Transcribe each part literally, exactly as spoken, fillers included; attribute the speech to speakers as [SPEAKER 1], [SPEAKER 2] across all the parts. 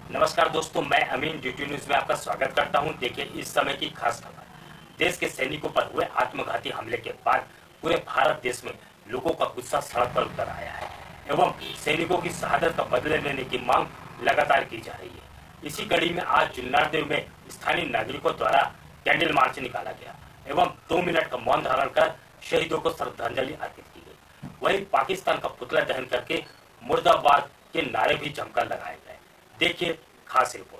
[SPEAKER 1] नमस्कार दोस्तों, मैं अमीन ड्यूटी न्यूज में आपका स्वागत करता हूं। देखिए इस समय की खास खबर। देश के सैनिकों पर हुए आत्मघाती हमले के बाद पूरे भारत देश में लोगों का गुस्सा सड़क पर उतर आया है एवं सैनिकों की शहादत का बदले लेने की मांग लगातार की जा रही है। इसी कड़ी में आज जुन्नारदेव में स्थानीय नागरिकों द्वारा कैंडल मार्च निकाला गया एवं दो मिनट का मौन धारण कर शहीदों को श्रद्धांजलि अर्पित की गई। वहीं पाकिस्तान का पुतला दहन करके मुर्दाबाद के नारे भी जमकर लगाए गए। देखिए खास रिपोर्ट।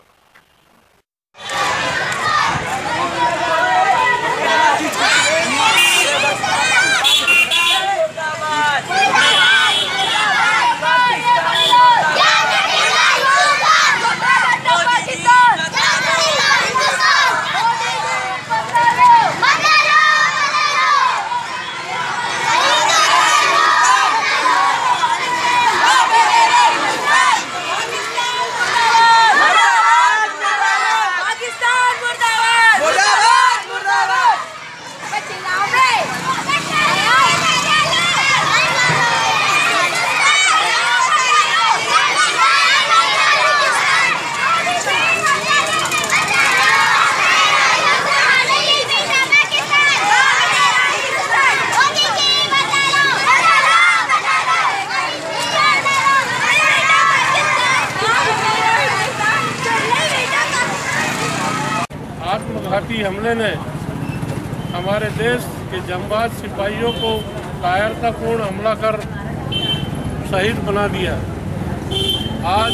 [SPEAKER 2] आत्मघाती हमले ने हमारे देश के जांबाज सिपाहियों को कायरतापूर्ण हमला कर शहीद बना दिया। आज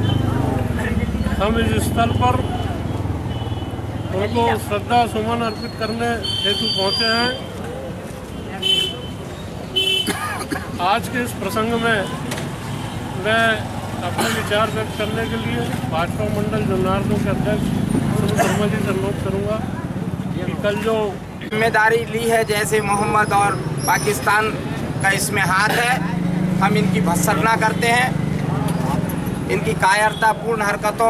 [SPEAKER 2] हम इस स्थल पर उनको श्रद्धा सुमन अर्पित करने हेतु पहुंचे हैं। आज के इस प्रसंग में मैं अपने विचार व्यक्त करने के लिए भाजपा मंडल जुन्नारदेव के अध्यक्ष शर्मा जी से अनुरोध करूँगा कि कल जो
[SPEAKER 3] जिम्मेदारी ली है, जैसे मोहम्मद और पाकिस्तान का इसमें हाथ है, हम इनकी भर्त्सना करते हैं। इनकी कायरतापूर्ण हरकतों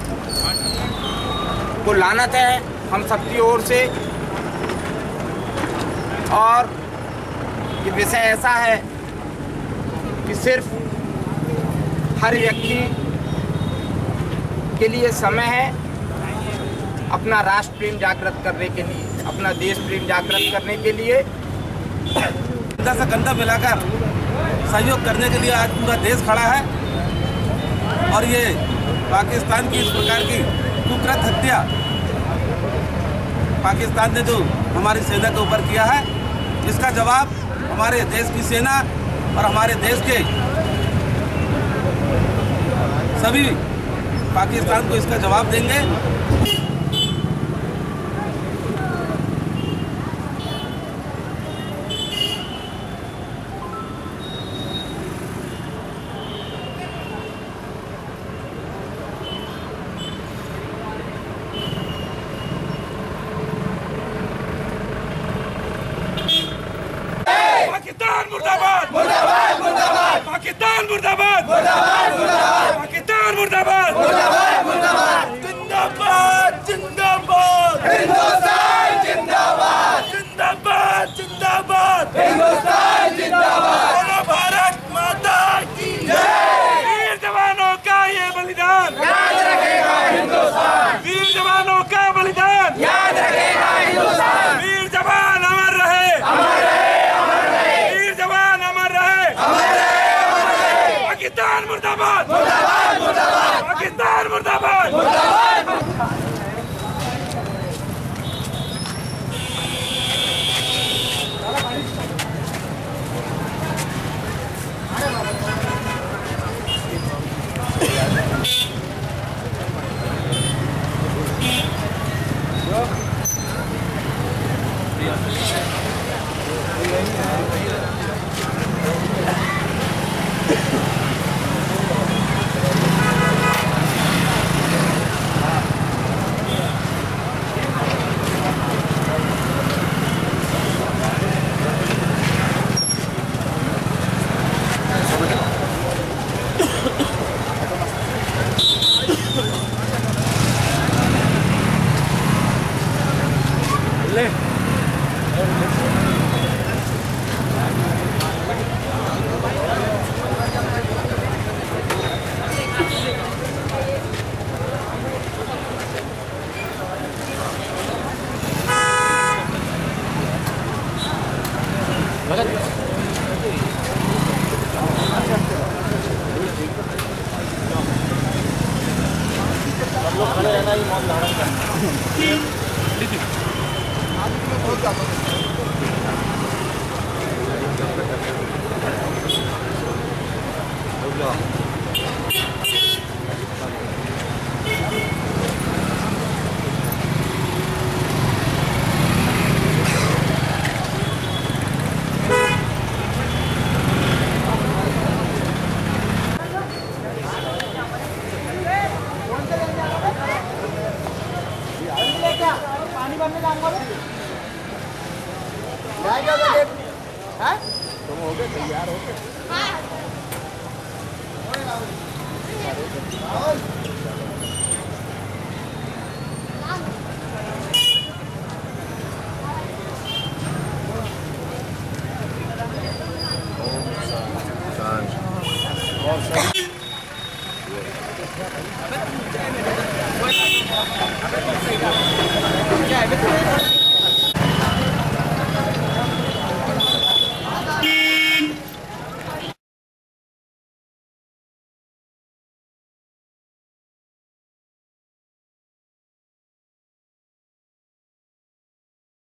[SPEAKER 3] को लानत है हम सबकी ओर से। और ये विषय ऐसा है कि सिर्फ हर व्यक्ति के लिए समय है अपना राष्ट्र प्रेम जागृत करने के लिए, अपना देश प्रेम जागृत करने के लिए
[SPEAKER 4] कंधा से कंधा मिलाकर सहयोग करने के लिए आज पूरा देश खड़ा है। और ये पाकिस्तान की इस प्रकार की कुकृत हत्या पाकिस्तान ने जो हमारी सेना के ऊपर किया है, इसका जवाब हमारे देश की सेना और हमारे देश के सभी पाकिस्तान को इसका जवाब देंगे।
[SPEAKER 5] पाकिस्तान मुर्दाबाद मुर्दाबाद मुर्दाबाद पाकिस्तान मुर्दाबाद मुर्दाबाद मुर्दाबाद पाकिस्तान मुर्दाबाद मुर्दाबाद मुर्दाबाद जिंदाबाद।
[SPEAKER 2] लोग खड़े रहना ही मौन धारण करना।
[SPEAKER 6] पानी भरने जाऊंगा तुम हो गए तैयार हो गए। और